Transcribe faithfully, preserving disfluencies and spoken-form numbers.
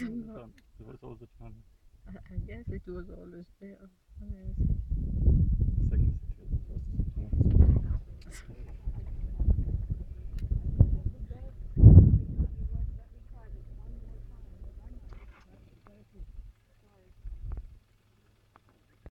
all the time. It was all the time. I, I guess it was always there. Yes. The second city was the first